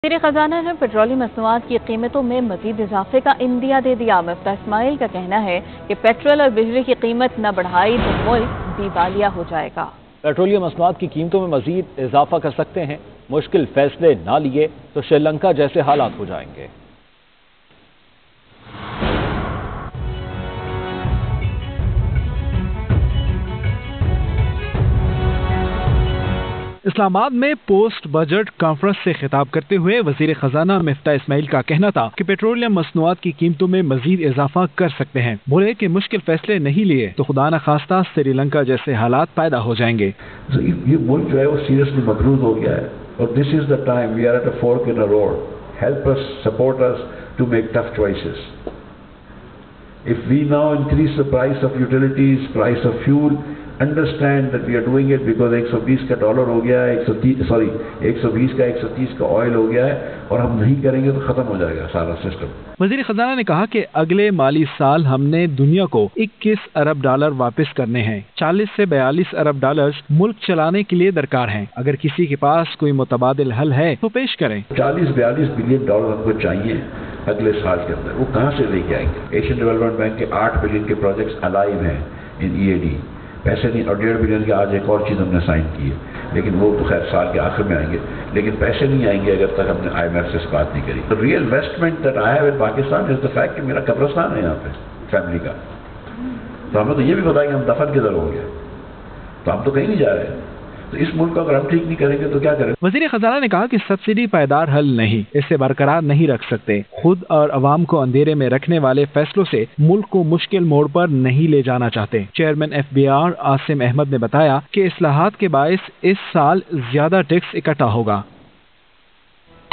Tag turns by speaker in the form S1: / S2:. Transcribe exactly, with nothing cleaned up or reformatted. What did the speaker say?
S1: वज़ीर खजाना ने पेट्रोलियम मसनूआत की कीमतों में मजीद इजाफे का इंदिया दे दिया। मुफ्ती इस्माइल का कहना है कि पेट्रोल और बिजली की कीमत न बढ़ाई तो मुल्क दिवालिया हो जाएगा।
S2: पेट्रोलियम मसनूआत की कीमतों में मजीद इजाफा कर सकते हैं, मुश्किल फैसले ना लिए तो श्रीलंका जैसे हालात हो जाएंगे।
S3: इस्लामाबाद में पोस्ट बजट कॉन्फ्रेंस से खिताब करते हुए वजीर खजाना मुफ्ती इस्माइल का कहना था कि पेट्रोलियम मसनूआत की कीमतों में मजीद इजाफा कर सकते हैं। बोले कि मुश्किल फैसले नहीं लिए तो खुदा न खास्ता श्रीलंका जैसे हालात पैदा हो जाएंगे।
S4: ये मुल्क जो है वो सीरियसली मकरूज हो गया है और this is the time we are at a fork in a road. Help us, support us to make tough choices. If we now increase the price of utilities, price of fuel, understand that we are doing it because एक सौ बीस का dollar हो गया है, एक सौ तीस सॉरी एक सौ बीस का एक सौ तीस का ऑयल हो गया है और हम नहीं करेंगे तो खत्म हो जाएगा सारा सिस्टम।
S3: वज़ीर खजाना ने कहा कि अगले माली साल हमने दुनिया को इक्कीस अरब डॉलर वापस करने हैं। चालीस से बयालीस अरब डॉलर मुल्क चलाने के लिए दरकार हैं। अगर किसी के पास कोई मुतबादिल हल है तो पेश करें।
S4: चालीस बयालीस बिलियन डॉलर हमको चाहिए अगले साल के अंदर। वो कहाँ से लेके आएंगे? एशियन डेवलपमेंट बैंक के आठ बिलियन के प्रोजेक्ट्स अलाइव हैं इन ई ए डी। पैसे नहीं, और डेढ़ बिलियन के आज एक और चीज़ हमने साइन की है, लेकिन वो तो खैर साल के आखिर में आएंगे। लेकिन पैसे नहीं आएंगे अगर तक हमने आई एम एफ से इस बात नहीं करी। तो real investment that I have in Pakistan is the fact कि मेरा कब्रिस्तान है यहाँ पे फैमिली का। तो हमें तो ये भी पता है कि हम दफन किधर हो गए, तो हम तो कहीं नहीं जा रहे। तो इस मुल्क को अगर हम ठीक नहीं करेंगे तो क्या करें?
S3: वज़ीर खजाना ने कहा कि सब्सिडी पायदार हल नहीं, इससे बरकरार नहीं रख सकते। खुद और अवाम को अंधेरे में रखने वाले फैसलों से मुल्क को मुश्किल मोड़ पर नहीं ले जाना चाहते। Chairman F B R Asim Ahmad ने बताया कि इस्लाहात के बायस इस साल ज्यादा टैक्स इकट्ठा होगा।